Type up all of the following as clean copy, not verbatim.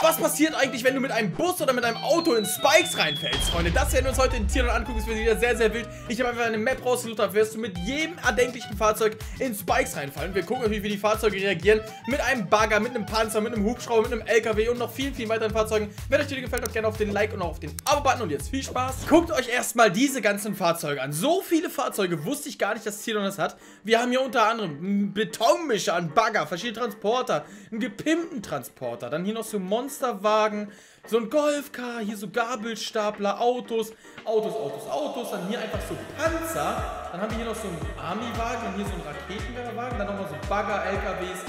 Was passiert eigentlich, wenn du mit einem Bus oder mit einem Auto in Spikes reinfällst, Freunde? Das werden wir uns heute in Tieren angucken. Das wird wieder sehr, sehr wild. Ich habe einfach eine Map rausgesucht, da wirst du mit jedem erdenklichen Fahrzeug in Spikes reinfallen. Wir gucken natürlich, wie die Fahrzeuge reagieren. Mit einem Bagger, mit einem Panzer, mit einem Hubschrauber, mit einem LKW und noch vielen, vielen weiteren Fahrzeugen. Wenn euch die Video gefällt, doch gerne auf den Like und auch auf den Abo-Button. Und jetzt viel Spaß. Guckt euch erstmal diese ganzen Fahrzeuge an. So viele Fahrzeuge wusste ich gar nicht, dass Tier das hat. Wir haben hier unter anderem einen Betonmischer, einen Bagger, verschiedene Transporter, einen gepimpten Transporter, dann hier noch so Monsterwagen, so ein Golfcar, hier so Gabelstapler, Autos, dann hier einfach so Panzer, dann haben wir hier noch so einen Army-Wagen und hier so einen Raketenwerferwagen, dann nochmal so Bagger, LKWs,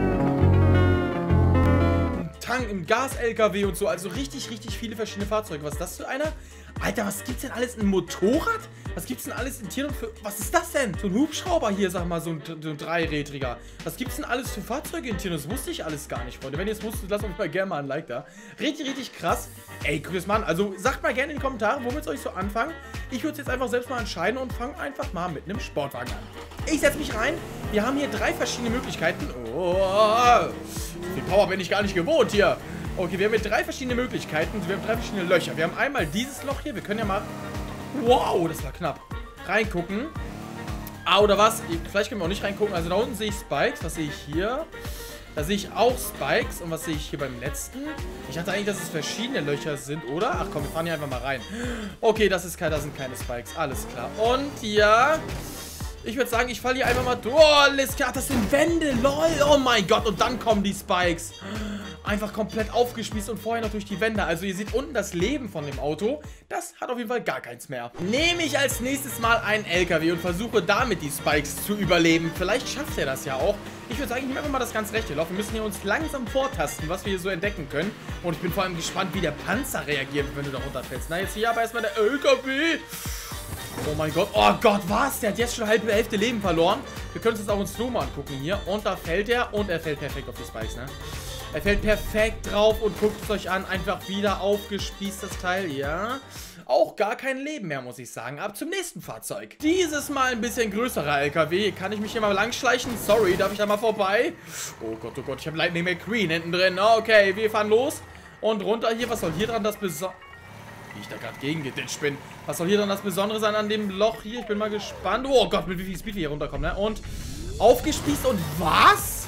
ein Tank im Gas-LKW und so, also richtig, richtig viele verschiedene Fahrzeuge. Was ist das für einer? Alter, was gibt's denn alles? Ein Motorrad? Was gibt's denn alles in Tieren für... Was ist das denn? So ein Hubschrauber hier, sag mal, so ein Dreirädriger. Was gibt's denn alles für Fahrzeuge in Tieren? Das wusste ich alles gar nicht, Freunde. Wenn ihr es wusstet, lasst euch mal gerne mal ein Like da. Richtig, richtig krass. Ey, guck das mal an. Also, sagt mal gerne in die Kommentare, womit soll ich so anfangen? Ich würde es jetzt einfach selbst mal entscheiden und fange einfach mal mit einem Sportwagen an. Ich setze mich rein. Wir haben hier 3 verschiedene Möglichkeiten. Oh, viel Power bin ich gar nicht gewohnt hier. Okay, wir haben hier 3 verschiedene Möglichkeiten. Wir haben 3 verschiedene Löcher. Wir haben einmal dieses Loch hier. Wir können ja mal... Wow, das war knapp. Reingucken. Ah, oder was? Vielleicht können wir auch nicht reingucken. Also da unten sehe ich Spikes. Was sehe ich hier? Da sehe ich auch Spikes. Und was sehe ich hier beim letzten? Ich dachte eigentlich, dass es verschiedene Löcher sind, oder? Ach komm, wir fahren hier einfach mal rein. Okay, das sind keine Spikes. Alles klar. Und ja... Ich würde sagen, ich falle hier einfach mal durch. Oh, alles klar, das sind Wände, lol. Oh mein Gott, und dann kommen die Spikes. Einfach komplett aufgespießt und vorher noch durch die Wände. Also ihr seht unten das Leben von dem Auto. Das hat auf jeden Fall gar keins mehr. Nehme ich als nächstes mal einen LKW und versuche damit die Spikes zu überleben. Vielleicht schafft er das ja auch. Ich würde sagen, ich nehme einfach mal das ganz rechte Loch. Wir müssen hier uns langsam vortasten, was wir hier so entdecken können. Und ich bin vor allem gespannt, wie der Panzer reagiert, wenn du da runterfällst. Na, jetzt hier aber erstmal der LKW. Oh mein Gott. Oh Gott, was? Der hat jetzt schon halbe Hälfte Leben verloren. Wir können uns jetzt auch in Slow-Mo angucken hier. Und da fällt er. Und er fällt perfekt auf die Spikes, ne? Er fällt perfekt drauf und guckt es euch an. Einfach wieder aufgespießt, das Teil. Ja. Auch gar kein Leben mehr, muss ich sagen. Ab zum nächsten Fahrzeug. Dieses Mal ein bisschen größerer LKW. Kann ich mich hier mal langschleichen? Sorry, darf ich da mal vorbei? Oh Gott, ich habe Lightning McQueen hinten drin. Okay, wir fahren los. Und runter hier. Was soll hier dran das Besondere... Wie ich da gerade gegen geditscht bin. Was soll hier dann das Besondere sein an dem Loch hier? Ich bin mal gespannt. Oh Gott, mit wie viel Speed wir hier runterkommen, ne? Und aufgespießt und was?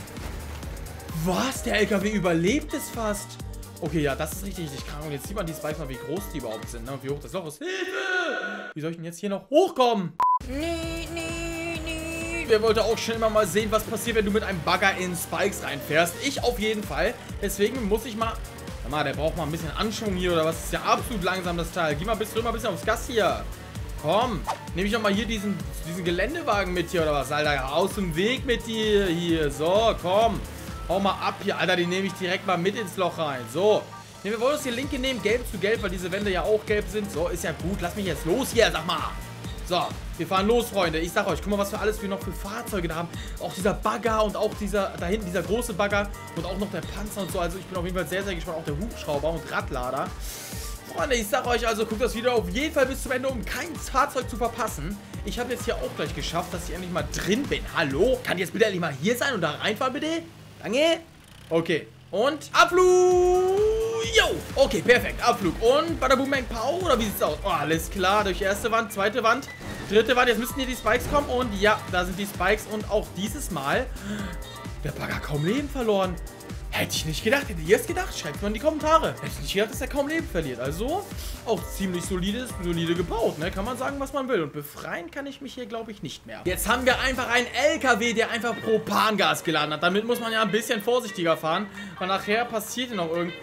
Was? Der LKW überlebt es fast. Okay, ja, das ist richtig, richtig krank. Und jetzt sieht man die Spikes mal, wie groß die überhaupt sind, ne? Und wie hoch das Loch ist. Hilfe! Wie soll ich denn jetzt hier noch hochkommen? Wer wollte auch schon immer mal sehen, was passiert, wenn du mit einem Bagger in Spikes reinfährst? Ich auf jeden Fall. Deswegen muss ich mal... Mal, der braucht mal ein bisschen Anschwung hier, oder was? Das ist ja absolut langsam, das Teil. Geh mal drück mal ein bisschen aufs Gas hier. Komm. Nehme ich doch mal hier diesen Geländewagen mit hier, oder was? Alter, aus dem Weg mit dir hier. So, komm. Hau mal ab hier. Alter, den nehme ich direkt mal mit ins Loch rein. So. Ne, wir wollen uns hier linke nehmen, gelb zu gelb, weil diese Wände ja auch gelb sind. So, ist ja gut. Lass mich jetzt los hier, sag mal. So, wir fahren los, Freunde. Ich sag euch, guck mal, was wir alles noch für Fahrzeuge da haben. Auch dieser Bagger und auch da hinten dieser große Bagger und auch noch der Panzer und so. Also ich bin auf jeden Fall sehr, sehr gespannt. Auch der Hubschrauber und Radlader. Freunde, ich sag euch also, guckt das Video auf jeden Fall bis zum Ende, um kein Fahrzeug zu verpassen. Ich habe jetzt hier auch gleich geschafft, dass ich endlich mal drin bin. Hallo? Kann ich jetzt bitte endlich mal hier sein und da reinfahren, bitte? Danke. Okay. Und Abflug. Jo. Okay, perfekt. Abflug. Und Badaboom Bang Pow. Oder wie sieht's aus? Oh, alles klar. Durch erste Wand, zweite Wand, dritte Wand. Jetzt müssten hier die Spikes kommen. Und ja, da sind die Spikes. Und auch dieses Mal der Bagger kaum Leben verloren. Hätte ich nicht gedacht. Hättet ihr es gedacht? Schreibt mal in die Kommentare. Hätte ich nicht gedacht, dass er kaum Leben verliert. Also auch ziemlich solide gebaut, ne? Kann man sagen, was man will. Und befreien kann ich mich hier, glaube ich, nicht mehr. Jetzt haben wir einfach einen LKW, der einfach Propangas geladen hat. Damit muss man ja ein bisschen vorsichtiger fahren. Weil nachher passiert hier noch irgend...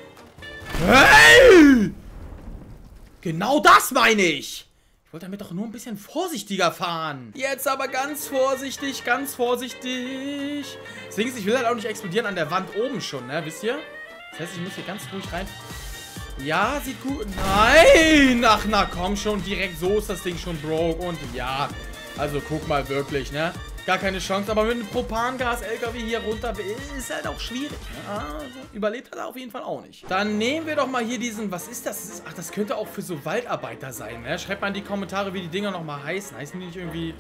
Hey! Genau das meine ich! Ich wollte damit doch nur ein bisschen vorsichtiger fahren. Jetzt aber ganz vorsichtig, ganz vorsichtig. Deswegen ist, ich will halt auch nicht explodieren an der Wand oben schon, ne? Wisst ihr? Das heißt, ich muss hier ganz ruhig rein. Ja, sieht gut. Nein! Ach, na komm schon, direkt so ist das Ding schon broke. Und ja, also guck mal wirklich, ne? Gar keine Chance, aber mit einem Propangas-LKW hier runter ist halt auch schwierig. Ne? Also, überlebt hat er auf jeden Fall auch nicht. Dann nehmen wir doch mal hier diesen, was ist das? Ach, das könnte auch für so Waldarbeiter sein, ne? Schreibt mal in die Kommentare, wie die Dinger nochmal heißen. Heißen die nicht irgendwie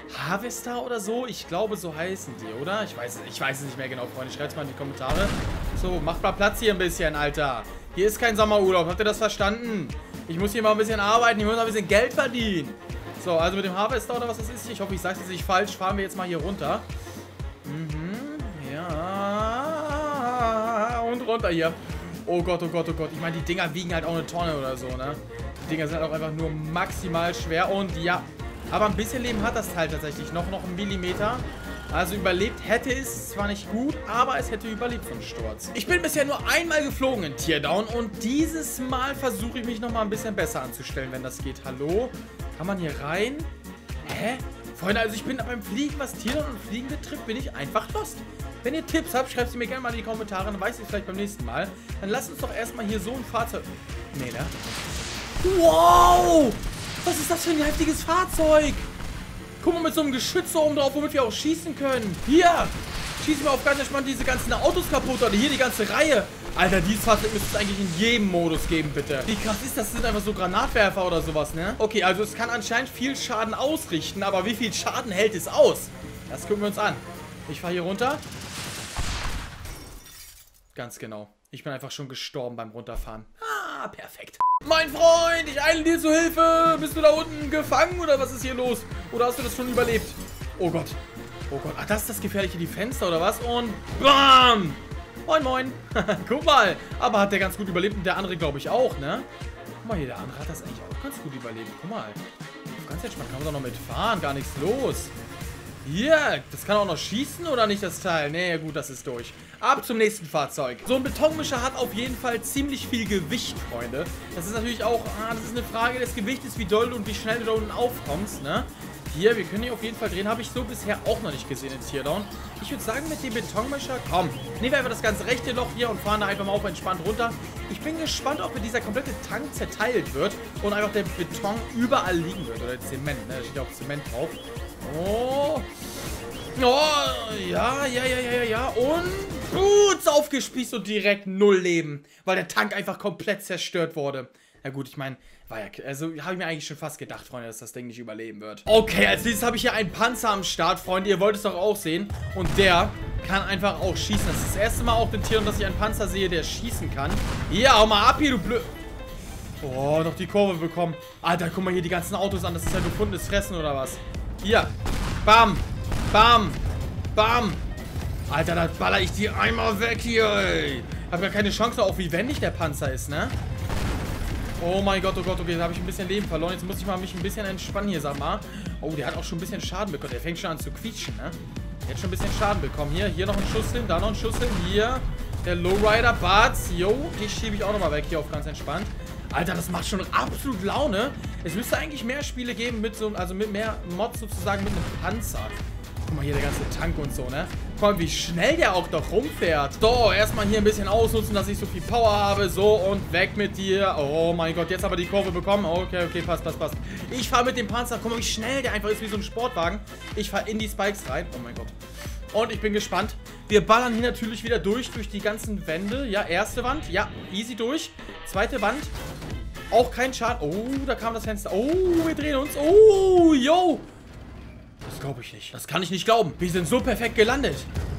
Harvester oder so? Ich glaube, so heißen die, oder? Ich weiß es nicht mehr genau, Freunde. Schreibt es mal in die Kommentare. So, macht mal Platz hier ein bisschen, Alter. Hier ist kein Sommerurlaub. Habt ihr das verstanden? Ich muss hier mal ein bisschen arbeiten. Ich muss mal ein bisschen Geld verdienen. So, also mit dem Harvester oder was das ist. Ich hoffe, ich sage es jetzt nicht falsch. Fahren wir jetzt mal hier runter. Ja. Und runter hier. Oh Gott, oh Gott, oh Gott. Ich meine, die Dinger wiegen halt auch eine Tonne oder so, ne? Die Dinger sind halt auch einfach nur maximal schwer. Und ja, aber ein bisschen Leben hat das Teil tatsächlich. Noch einen Millimeter. Also überlebt hätte es zwar nicht gut, aber es hätte überlebt von Sturz. Ich bin bisher nur einmal geflogen in Teardown und dieses Mal versuche ich mich nochmal ein bisschen besser anzustellen, wenn das geht. Hallo? Kann man hier rein? Hä? Freunde, also ich bin beim Fliegen, was Teardown und Fliegen betrifft, bin ich einfach lost. Wenn ihr Tipps habt, schreibt sie mir gerne mal in die Kommentare, dann weiß ich es vielleicht beim nächsten Mal. Dann lasst uns doch erstmal hier so ein Fahrzeug... Nee, ne? Wow! Was ist das für ein heftiges Fahrzeug? Guck mal, mit so einem Geschütz oben drauf, womit wir auch schießen können. Hier! Schießen wir auf ganz entspannt diese ganzen Autos kaputt, oder hier die ganze Reihe. Alter, dieses Fahrzeug müsste es eigentlich in jedem Modus geben, bitte. Wie krass ist das? Das sind einfach so Granatwerfer oder sowas, ne? Okay, also es kann anscheinend viel Schaden ausrichten, aber wie viel Schaden hält es aus? Das gucken wir uns an. Ich fahre hier runter. Ganz genau. Ich bin einfach schon gestorben beim Runterfahren. Ah, perfekt. Mein Freund, ich eile dir zu Hilfe. Bist du da unten gefangen oder was ist hier los? Oder hast du das schon überlebt? Oh Gott. Oh Gott. Ach, das ist das Gefährliche, die Fenster oder was? Und BAM! Moin, moin. Guck mal. Aber hat der ganz gut überlebt und der andere, glaube ich, auch, ne? Guck mal hier, der andere hat das eigentlich auch ganz gut überlebt. Guck mal. Ganz entspannt. Kann man doch noch mitfahren. Gar nichts los. Hier, das kann auch noch schießen oder nicht, das Teil? Nee, gut, das ist durch. Ab zum nächsten Fahrzeug. So ein Betonmischer hat auf jeden Fall ziemlich viel Gewicht, Freunde. Das ist natürlich auch, das ist eine Frage des Gewichtes, wie doll und wie schnell du da unten aufkommst, ne? Hier, wir können hier auf jeden Fall drehen. Habe ich so bisher auch noch nicht gesehen in Teardown. Ich würde sagen, mit dem Betonmischer, komm, nehmen wir einfach das ganze rechte Loch hier und fahren da einfach mal auf entspannt runter. Ich bin gespannt, ob dieser komplette Tank zerteilt wird und einfach der Beton überall liegen wird. Oder Zement, ne? Da steht ja auch Zement drauf. Oh. Oh, ja. Und Boots aufgespießt und direkt 0 Leben. Weil der Tank einfach komplett zerstört wurde. Na gut, ich meine, also habe ich mir eigentlich schon fast gedacht, Freunde, dass das Ding nicht überleben wird. Okay, als nächstes habe ich hier einen Panzer am Start, Freunde. Ihr wollt es doch auch sehen. Und der kann einfach auch schießen. Das ist das erste Mal auf den Tieren, dass ich einen Panzer sehe, der schießen kann. Ja, hau mal ab hier, du blöd... Oh, noch die Kurve bekommen. Alter, guck mal hier die ganzen Autos an. Das ist ja gefundenes Fressen oder was? Hier. Bam. Bam. Bam. Alter, da baller ich die einmal weg hier, ey. Hab ja keine Chance, auch wie wendig der Panzer ist, ne? Oh mein Gott, oh Gott, okay, da habe ich ein bisschen Leben verloren. Jetzt muss ich mal mich ein bisschen entspannen hier, sag mal. Oh, der hat auch schon ein bisschen Schaden bekommen. Der fängt schon an zu quietschen, ne? Der hat schon ein bisschen Schaden bekommen. Hier noch ein Schuss hin, da noch ein Schuss hin. Hier, der Lowrider, Bartz. Jo, dich schiebe ich auch nochmal weg hier auf ganz entspannt. Alter, das macht schon absolut Laune. Es müsste eigentlich mehr Spiele geben mit so, also mit mehr Mods sozusagen mit einem Panzer. Guck mal hier, der ganze Tank und so, ne? Guck mal, wie schnell der auch doch rumfährt. So, erstmal hier ein bisschen ausnutzen, dass ich so viel Power habe. So, und weg mit dir. Oh mein Gott, jetzt aber die Kurve bekommen. Okay, passt. Ich fahre mit dem Panzer. Guck mal, wie schnell der einfach ist, wie so ein Sportwagen. Ich fahre in die Spikes rein. Oh mein Gott. Und ich bin gespannt. Wir ballern hier natürlich wieder durch die ganzen Wände. Ja, erste Wand. Ja, easy durch. Zweite Wand. Auch kein Schaden. Oh, da kam das Fenster. Oh, wir drehen uns. Oh, yo. Das glaube ich nicht. Das kann ich nicht glauben. Wir sind so perfekt gelandet.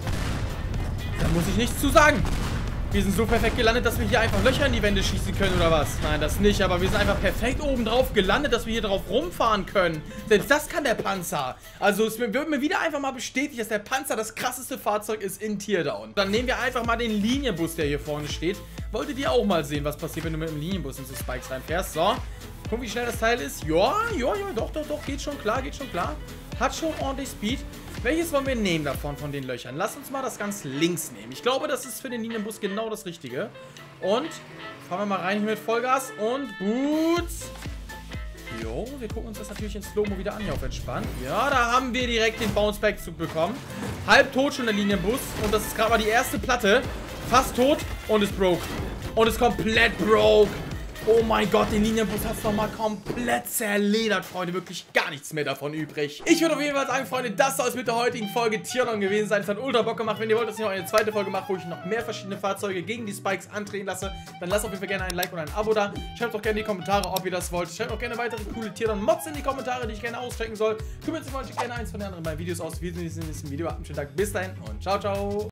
Da muss ich nichts zu sagen. Wir sind so perfekt gelandet, dass wir hier einfach Löcher in die Wände schießen können, oder was? Nein, das nicht. Aber wir sind einfach perfekt oben drauf gelandet, dass wir hier drauf rumfahren können. Selbst das kann der Panzer. Also es wird mir wieder einfach mal bestätigt, dass der Panzer das krasseste Fahrzeug ist in Teardown. Dann nehmen wir einfach mal den Linienbus, der hier vorne steht. Wolltet ihr auch mal sehen, was passiert, wenn du mit dem Linienbus in so Spikes reinfährst? So. Guck, wie schnell das Teil ist. Ja, doch. Geht schon klar. Hat schon ordentlich Speed. Welches wollen wir nehmen davon, von den Löchern? Lass uns mal das ganz links nehmen. Ich glaube, das ist für den Linienbus genau das Richtige. Und fahren wir mal rein hier mit Vollgas. Und Boots. Jo, wir gucken uns das natürlich in Slow-Mo wieder an, hier auf entspannt. Ja, da haben wir direkt den Bounce-Back-Zug bekommen. Halb tot schon der Linienbus. Und das ist gerade mal die erste Platte. Fast tot und ist broke. Und ist komplett broke. Oh mein Gott, den Linienbus hat es nochmal komplett zerledert, Freunde. Wirklich gar nichts mehr davon übrig. Ich würde auf jeden Fall sagen, Freunde, das soll es mit der heutigen Folge Teardown gewesen sein. Es hat ultra Bock gemacht. Wenn ihr wollt, dass ich noch eine zweite Folge mache, wo ich noch mehr verschiedene Fahrzeuge gegen die Spikes antreten lasse, dann lasst auf jeden Fall gerne ein Like und ein Abo da. Schreibt auch gerne in die Kommentare, ob ihr das wollt. Schreibt auch gerne weitere coole Teardown-Mods in die Kommentare, die ich gerne auschecken soll. Kümmert sich gerne eins von den anderen beiden Videos aus. Wir sehen uns im nächsten Video. Habt einen schönen Tag. Bis dahin und ciao, ciao.